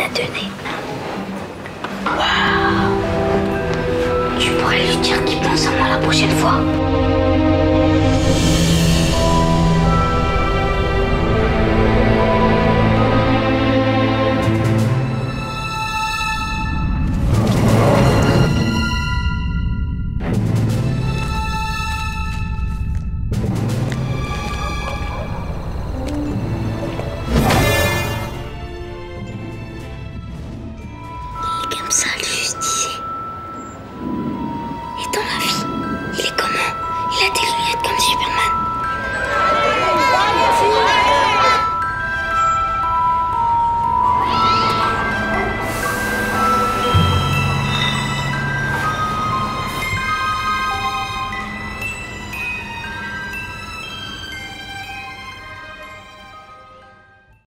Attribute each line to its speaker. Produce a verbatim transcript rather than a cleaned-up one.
Speaker 1: a donné. Waouh! Tu pourrais lui dire qu'il pense à moi la prochaine fois.